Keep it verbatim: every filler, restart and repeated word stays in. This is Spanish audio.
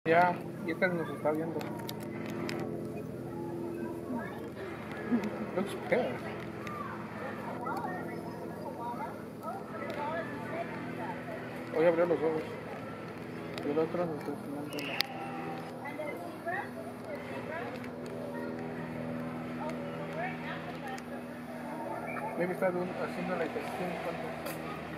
Ya, y este nos está viendo. Looks pissed. Hoy abrió los ojos. Y el otro nos está enseñando la... Maybe está haciendo la digestión.